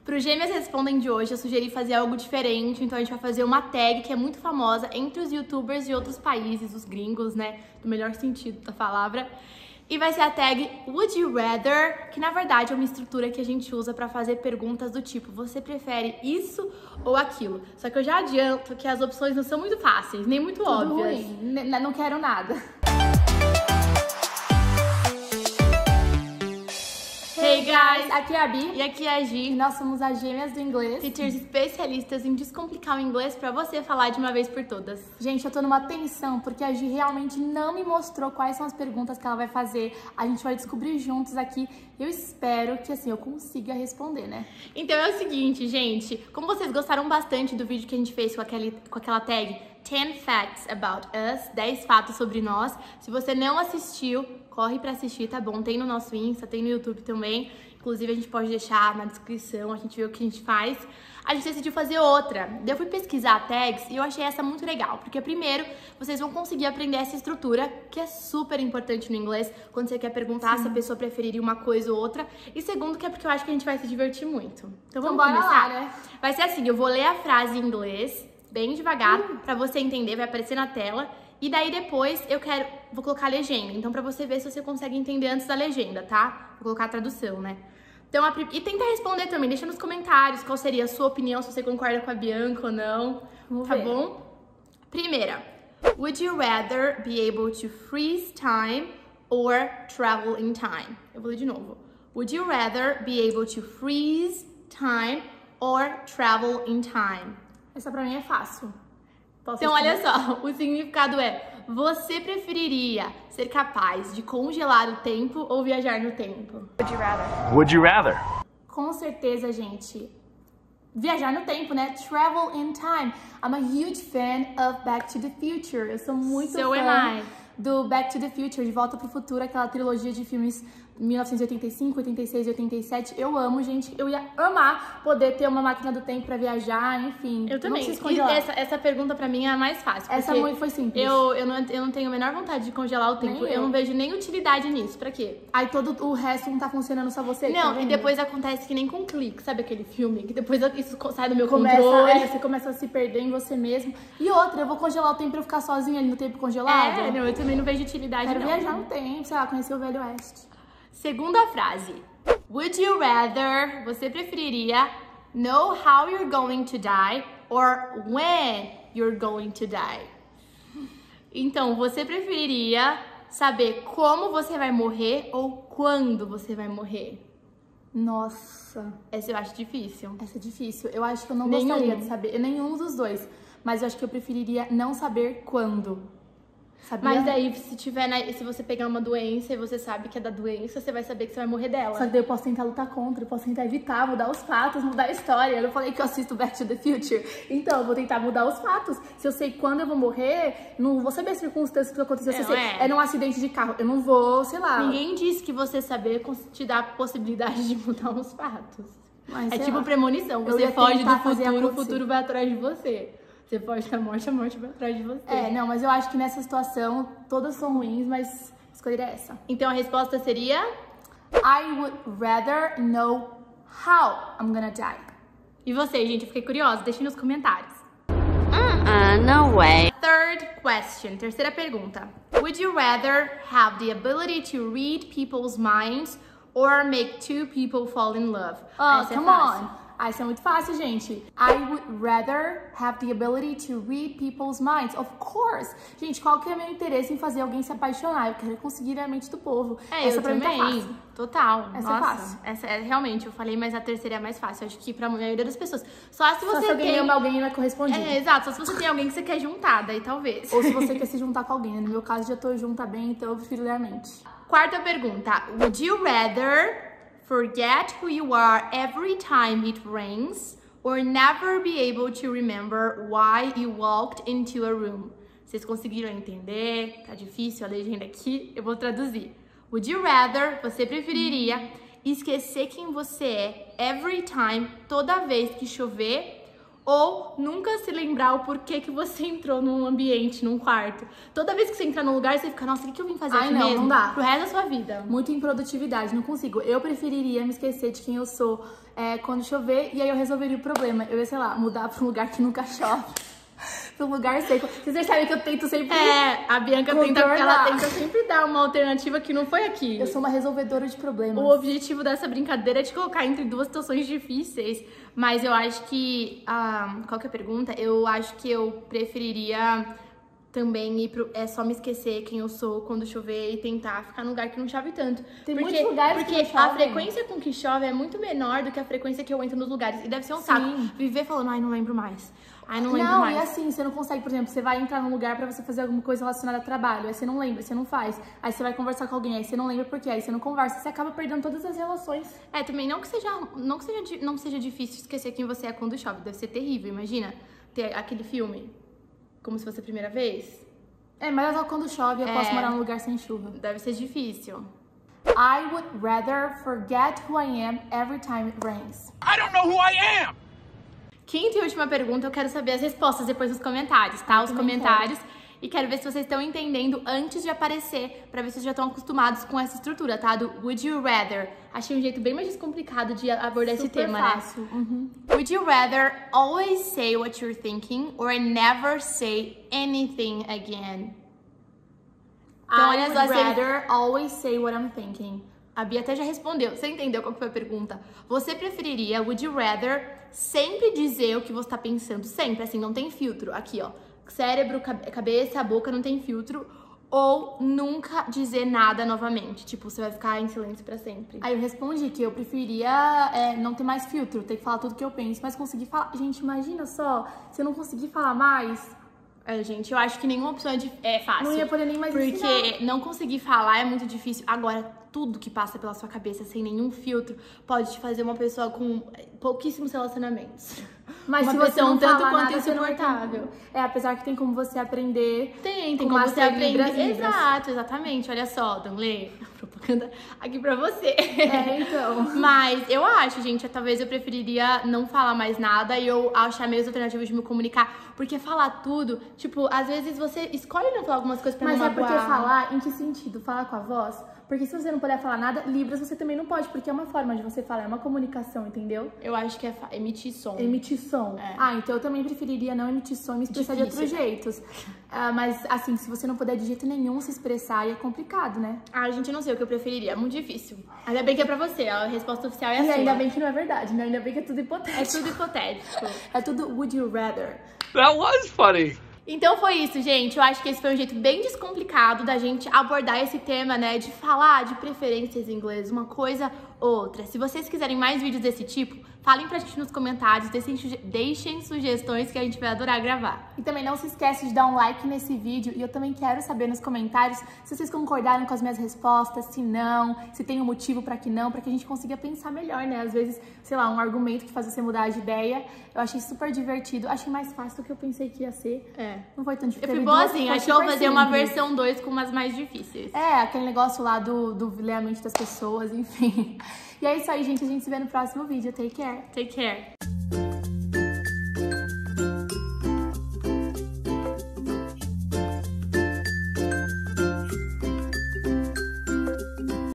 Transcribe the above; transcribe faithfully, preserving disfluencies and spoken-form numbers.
Pro Gêmeas Respondem de hoje, eu sugeri fazer algo diferente, então a gente vai fazer uma tag que é muito famosa entre os youtubers de outros países, os gringos, né, no melhor sentido da palavra. E vai ser a tag Would You Rather, que na verdade é uma estrutura que a gente usa pra fazer perguntas do tipo, você prefere isso ou aquilo? Só que eu já adianto que as opções não são muito fáceis, nem muito Tudo óbvias. ruim. N- não quero nada. Hey guys! Aqui é a Bi E aqui é a e Gi, nós somos as gêmeas do inglês. teachers especialistas em descomplicar o inglês pra você falar de uma vez por todas. Gente, eu tô numa tensão porque a Gi realmente não me mostrou quais são as perguntas que ela vai fazer. A gente vai descobrir juntos aqui. Eu espero que, assim, eu consiga responder, né? Então é o seguinte, gente, como vocês gostaram bastante do vídeo que a gente fez com, aquele, com aquela tag ten facts about us, dez fatos sobre nós, se você não assistiu, corre pra assistir, tá bom? Tem no nosso Insta, tem no YouTube também, inclusive a gente pode deixar na descrição, a gente vê o que a gente faz. A gente decidiu fazer outra. Daí eu fui pesquisar tags e eu achei essa muito legal, porque primeiro, vocês vão conseguir aprender essa estrutura, que é super importante no inglês, quando você quer perguntar Sim. se a pessoa preferiria uma coisa ou outra, e segundo, que é porque eu acho que a gente vai se divertir muito. Então vamos então, bora começar? lá, né? Vai ser assim, eu vou ler a frase em inglês, bem devagar, uh. pra você entender, vai aparecer na tela. E daí depois eu quero, vou colocar a legenda, então pra você ver se você consegue entender antes da legenda, tá? Vou colocar a tradução, né? Então, a, e tenta responder também, deixa nos comentários qual seria a sua opinião, se você concorda com a Bianca ou não, Vamos tá ver. bom? Primeira, would you rather be able to freeze time or travel in time? Eu vou ler de novo. Would you rather be able to freeze time or travel in time? Essa pra mim é fácil. Posso Então, olha responder? só, o significado é, você preferiria ser capaz de congelar o tempo ou viajar no tempo? Would you rather? Would you rather? Com certeza, gente. Viajar no tempo, né? Travel in time. I'm a huge fan of Back to the Future. Eu sou muito So fã am I. do Back to the Future, De Volta pro Futuro, aquela trilogia de filmes mil novecentos e oitenta e cinco, oitenta e seis e oitenta e sete. Eu amo, gente. Eu ia amar poder ter uma máquina do tempo pra viajar, enfim. Eu também. Não preciso E congelar. essa, essa pergunta pra mim é a mais fácil. Essa porque muito foi simples. Eu, eu, não, eu não tenho a menor vontade de congelar o tempo. Nem Eu. eu. não vejo nem utilidade nisso. Pra quê? Aí todo o resto não tá funcionando, só você. tá Não, e vendo? depois acontece que nem com clique. Sabe aquele filme? Que depois isso sai do meu Começa, controle. é, você começa a se perder em você mesmo. E outra, eu vou congelar o tempo pra eu ficar sozinha ali no tempo congelado. É, não, eu também não vejo utilidade, Quero não. viajar no tempo, sei lá, conhecer o Velho Oeste. Segunda frase. Would you rather, você preferiria know how you're going to die or when you're going to die? Então, você preferiria saber como você vai morrer ou quando você vai morrer? Nossa, Essa eu acho difícil. essa é difícil. Eu acho que eu não Nenhum. gostaria de saber. Nenhum dos dois. Mas eu acho que eu preferiria não saber quando. Sabia? Mas daí, se tiver, na- se você pegar uma doença e você sabe que é da doença, você vai saber que você vai morrer dela. Só que daí eu posso tentar lutar contra, eu posso tentar evitar, mudar os fatos, mudar a história. Eu não falei que eu assisto Back to the Future. Então, eu vou tentar mudar os fatos. Se eu sei quando eu vou morrer, não vou saber as circunstâncias que aconteceu. Se eu Não, sei, é. é num acidente de carro, eu não vou, sei lá. Ninguém disse que você saber cons- te dá a possibilidade de mudar os fatos. Mas, É sei tipo lá. premonição. Eu Você ia foge do tentar fazer futuro, o acontecer. futuro vai atrás de você. Você foge da morte, a morte vai atrás de você. É, não, mas eu acho que nessa situação todas são ruins, mas escolheria essa. Então a resposta seria... I would rather know how I'm gonna die. E você, gente? Eu fiquei curiosa. Deixem nos comentários. Uh-uh, no way. Third question. Terceira pergunta. Would you rather have the ability to read people's minds or make two people fall in love? Oh, Essa é come fácil. on. Ah, isso é muito fácil, gente. I would rather have the ability to read people's minds. Of course. Gente, qual que é o meu interesse em fazer alguém se apaixonar? Eu quero conseguir a mente do povo. É, Essa eu pra mim tá também. fácil. Total. Essa é Nossa, fácil. Essa é realmente, eu falei, mas a terceira é mais fácil. Acho que pra maioria das pessoas. Só se Só você se alguém tem... ama alguém não é correspondido. É, exato. Só se você tem alguém que você quer juntar, daí talvez. Ou se você quer se juntar com alguém. Né? No meu caso, já tô junta bem, então eu prefiro ler a mente. Quarta pergunta. Would you rather forget who you are every time it rains or never be able to remember why you walked into a room? Vocês conseguiram entender? Tá difícil a legenda aqui? Eu vou traduzir. Would you rather, você preferiria esquecer quem você é every time, toda vez que chover, Ou nunca se lembrar o porquê que você entrou num ambiente, num quarto. Toda vez que você entra num lugar, você fica, nossa, o que, que eu vim fazer Ai, aqui não, mesmo? não dá. Pro resto da sua vida. Muito improdutividade, não consigo. Eu preferiria me esquecer de quem eu sou é, quando chover, e aí eu resolveria o problema. Eu ia, sei lá, mudar pra um lugar que nunca chove. Pra um lugar seco. Vocês percebem que eu tento sempre... É, a Bianca tenta, contornar. ela tenta sempre dar uma alternativa que não foi aqui. Eu sou uma resolvedora de problemas. O objetivo dessa brincadeira é te colocar entre duas situações difíceis. Mas eu acho que... Ah, qual que é a pergunta? Eu acho que eu preferiria também ir pro... É só me esquecer quem eu sou quando chover e tentar ficar num lugar que não chove tanto. Tem porque, muitos lugares porque que não a chovem. frequência com que chove é muito menor do que a frequência que eu entro nos lugares. E deve ser um Sim. saco. Viver falando, ai, não lembro mais. Ai, não lembro Não, mais. e assim, você não consegue, por exemplo, você vai entrar num lugar pra você fazer alguma coisa relacionada a trabalho, aí você não lembra, você não faz. Aí você vai conversar com alguém, aí você não lembra por quê, aí você não conversa, você acaba perdendo todas as relações. É, também não que seja, não que seja, di- não seja difícil esquecer quem você é quando chove. Deve ser terrível, imagina. Ter aquele filme, como se fosse a primeira vez. É, mas só quando chove eu É. posso morar num lugar sem chuva. Deve ser difícil. I would rather forget who I am every time it rains. I don't know who I am! Quinta e última pergunta, eu quero saber as respostas depois nos comentários, tá? Os também comentários. E quero ver se vocês estão entendendo antes de aparecer, pra ver se vocês já estão acostumados com essa estrutura, tá? Do Would You Rather. Achei um jeito bem mais descomplicado de abordar esse Super tema, fácil. né? Uhum. Would you rather always say what you're thinking or never say anything again? Então, I olha would só, se- rather always say what I'm thinking. A Bia até já respondeu. Você entendeu qual que foi a pergunta? Você preferiria, would you rather, sempre dizer o que você tá pensando? Sempre, assim, não tem filtro. Aqui, ó. Cérebro, cabe- cabeça, boca, não tem filtro. Ou nunca dizer nada novamente. Tipo, você vai ficar em silêncio pra sempre. Aí eu respondi que eu preferia é, não ter mais filtro, ter que falar tudo que eu penso, mas conseguir falar. Gente, imagina só, se eu não conseguir falar mais, É, gente, eu acho que nenhuma opção é, dif- é fácil. não ia poder nem mais Porque ensinar. não conseguir falar é muito difícil. Agora, tudo que passa pela sua cabeça sem nenhum filtro pode te fazer uma pessoa com pouquíssimos relacionamentos. Mas uma se você pessoa não um tanto falar quanto nada, você não vai ter- insuportável. É, apesar que tem como você aprender. Tem, tem Com como uma você série aprender. Libras, Libras. Exato, exatamente. Olha só, Danley, propaganda aqui pra você. É, então. Mas eu acho, gente, talvez eu preferiria não falar mais nada e eu achar meios alternativos de me comunicar. Porque falar tudo, tipo, às vezes você escolhe não falar algumas coisas pra Mas não é porque magoar. falar, em que sentido? Falar com a voz? Porque se você não puder falar nada, Libras você também não pode, porque é uma forma de você falar, é uma comunicação, entendeu? Eu acho que é fa- emitir som. Emitir som. É. Ah, então eu também preferiria não emitir som e me expressar de Difícil. outros jeitos. Ah, mas, assim, se você não puder de jeito nenhum se expressar, aí é complicado, né? Ah, gente, eu não sei o que eu preferiria. É muito difícil. Ainda bem que é pra você. A resposta oficial é a E sua. ainda bem que não é verdade, né? Ainda bem que é tudo É hipotético. tudo hipotético. É tudo would you rather. That was funny. Então foi isso, gente. Eu acho que esse foi um jeito bem descomplicado da gente abordar esse tema, né? De falar de preferências em inglês, uma coisa ou outra. Se vocês quiserem mais vídeos desse tipo, falem pra gente nos comentários, deixem, suge- deixem sugestões que a gente vai adorar gravar. E também não se esquece de dar um like nesse vídeo. E eu também quero saber nos comentários se vocês concordaram com as minhas respostas, se não, se tem um motivo pra que não, pra que a gente consiga pensar melhor, né? Às vezes, sei lá, um argumento que faz você mudar de ideia. Eu achei super divertido. Achei mais fácil do que eu pensei que ia ser. É. Não foi tão Eu difícil. fui Teve duas boazinha. foi Acho que eu vou super fazer uma simples. versão dois com umas mais difíceis. É, aquele negócio lá do, do ler a mente das pessoas, enfim. E é isso aí, gente. A gente se vê no próximo vídeo. Take care. Take care.